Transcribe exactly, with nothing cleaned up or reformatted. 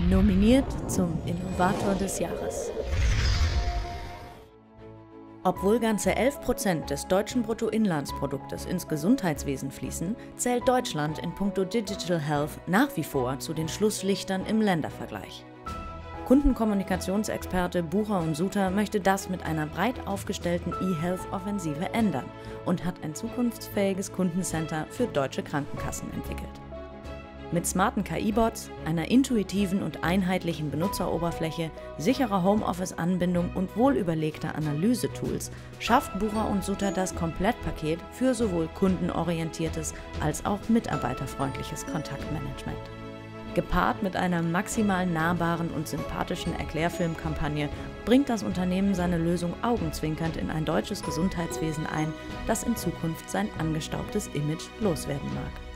Nominiert zum Innovator des Jahres. Obwohl ganze elf Prozent des deutschen Bruttoinlandsproduktes ins Gesundheitswesen fließen, zählt Deutschland in puncto Digital Health nach wie vor zu den Schlusslichtern im Ländervergleich. Kundenkommunikationsexperte Bucher und Suter möchte das mit einer breit aufgestellten E-Health-Offensive ändern und hat ein zukunftsfähiges Kundencenter für deutsche Krankenkassen entwickelt. Mit smarten K I-Bots, einer intuitiven und einheitlichen Benutzeroberfläche, sicherer Homeoffice-Anbindung und wohlüberlegter Analyse-Tools schafft Bucher und Suter das Komplettpaket für sowohl kundenorientiertes als auch mitarbeiterfreundliches Kontaktmanagement. Gepaart mit einer maximal nahbaren und sympathischen Erklärfilmkampagne bringt das Unternehmen seine Lösung augenzwinkernd in ein deutsches Gesundheitswesen ein, das in Zukunft sein angestaubtes Image loswerden mag.